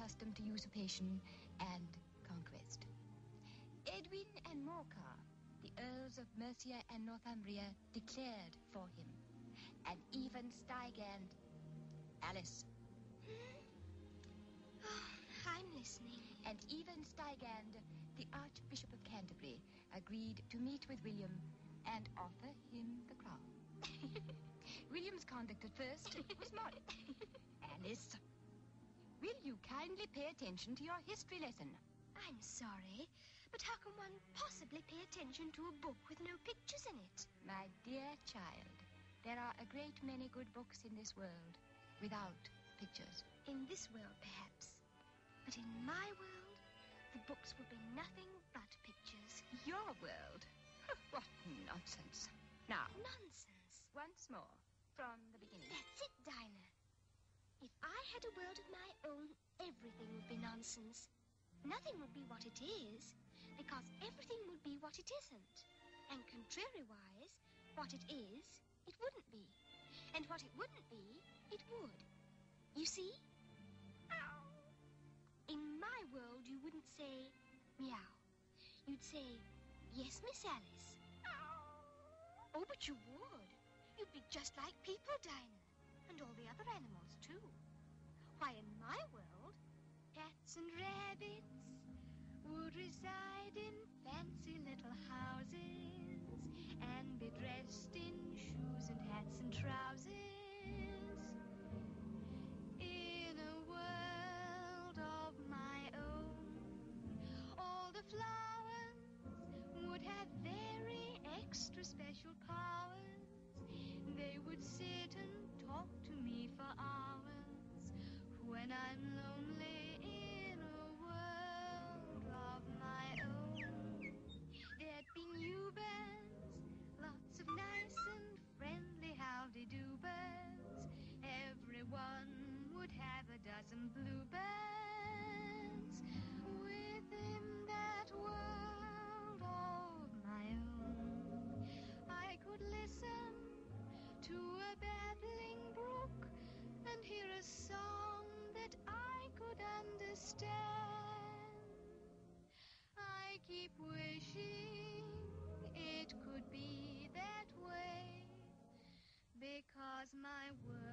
accustomed to usurpation and conquest. Edwin and Morcar, the Earls of Mercia and Northumbria, declared for him. And even Stigand... Alice. Oh, I'm listening. And even Stigand, the Archbishop of Canterbury, agreed to meet with William and offer him the crown. William's conduct at first was modest. Alice, will you kindly pay attention to your history lesson? I'm sorry, but how can one possibly pay attention to a book with no pictures in it? My dear child, there are a great many good books in this world without pictures. In this world, perhaps. But in my world, the books will be nothing but pictures. Your world? What nonsense. Now, Nonsense. once more, from the beginning. That's it, Dinah. If I had a world of my own, everything would be nonsense. Nothing would be what it is, because everything would be what it isn't. And contrariwise, what it is, it wouldn't be. And what it wouldn't be, it would. You see? Ow. In my world, you wouldn't say, meow. You'd say, yes, Miss Alice. Ow. Oh, but you would. You'd be just like people, Dinah. And all the other animals, too. Why, in my world, cats and rabbits would reside in fancy little houses and be dressed in shoes and hats and trousers. In a world of my own, all the flowers would have very extra special powers. They would sit and talk to me for hours when I'm lonely in a world of my own. There'd be new birds, lots of nice and friendly howdy-do birds. Everyone would have a dozen bluebirds. Within that world of my own, I could listen to a babbling brook and hear a song that I could understand. I keep wishing it could be that way, because my world